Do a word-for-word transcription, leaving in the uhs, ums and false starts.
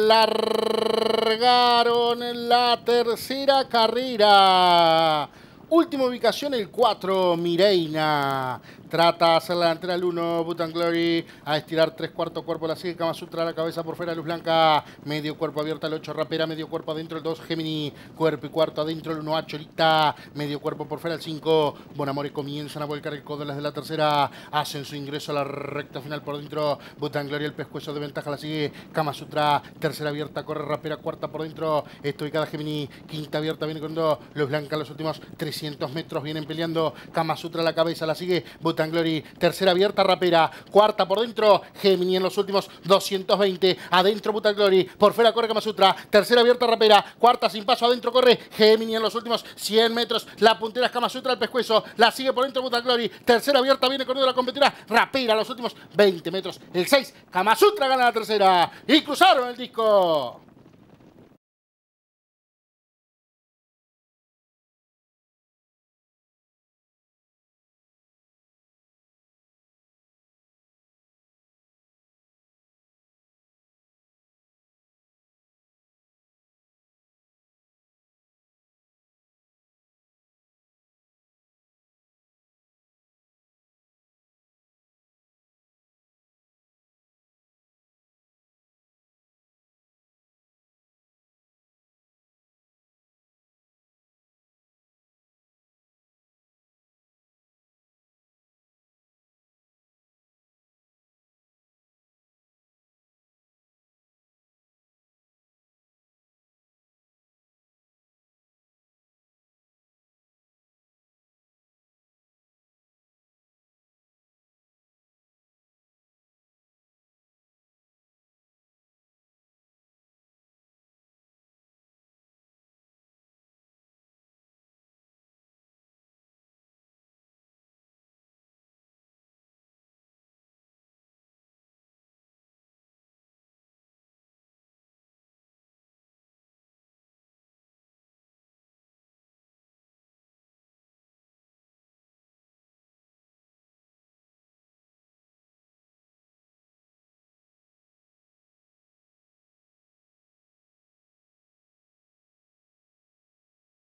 largaron la tercera carrera. Última ubicación, el cuatro, Mireina. Trata de hacer la delantera el uno, Bhutan Glory. A estirar tres cuartos cuerpo, la sigue Kama Sutra, la cabeza por fuera, Luz Blanca. Medio cuerpo abierta, el ocho, Rapera. Medio cuerpo adentro, el dos, Gemini. Cuerpo y cuarto adentro, el uno, Cholita. Medio cuerpo por fuera, el cinco, Bonamore. Comienzan a volcar el codo las de la tercera. Hacen su ingreso a la recta final por dentro. Bhutan Glory, el pescuezo de ventaja, la sigue Kama Sutra. Tercera abierta, corre Rapera. Cuarta por dentro, está ubicada Gemini. Quinta abierta, viene con dos. Luz Blanca, los últimos trescientos metros vienen peleando. Kama Sutra, la cabeza, la sigue Bhutan Glory. Tercera abierta, Rapera. Cuarta por dentro, Gemini en los últimos doscientos veinte. Adentro Bhutan Glory. Por fuera corre Kama Sutra. Tercera abierta, Rapera. Cuarta sin paso, adentro corre Gemini en los últimos cien metros. La puntera es Kama Sutra, el pescuezo. La sigue por dentro Bhutan Glory. Tercera abierta, viene corriendo la competidora Rapera. Los últimos veinte metros. El seis, Kama Sutra gana la tercera. Y cruzaron el disco.